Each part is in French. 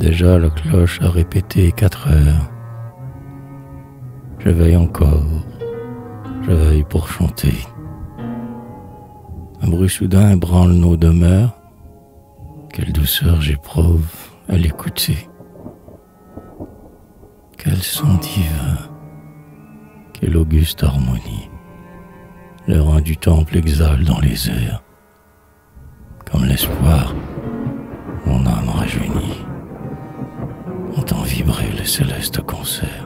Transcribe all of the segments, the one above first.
Déjà la cloche a répété 4 heures. Je veille encore, je veille pour chanter. Un bruit soudain ébranle nos demeures. Quelle douceur j'éprouve à l'écouter. Quel son divin, quelle auguste harmonie. Le rein du temple exhale dans les airs. Comme l'espoir, mon âme rajeunit. Entend vibrer le céleste concert.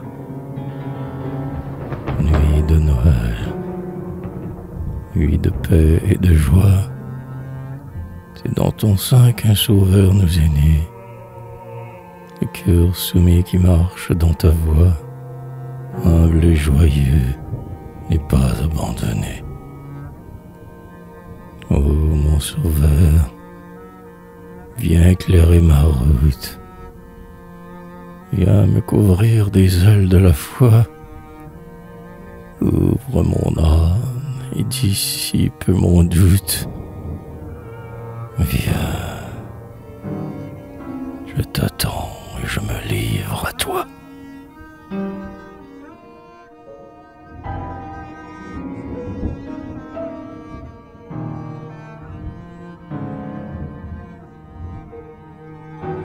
Nuit de Noël, nuit de paix et de joie. C'est dans ton sein qu'un sauveur nous est né. Le cœur soumis qui marche dans ta voix, humble et joyeux, n'est pas abandonné. Oh mon sauveur, viens éclairer ma route. Viens me couvrir des ailes de la foi. Ouvre mon âme et dissipe mon doute. Viens, je t'attends et je me livre à toi.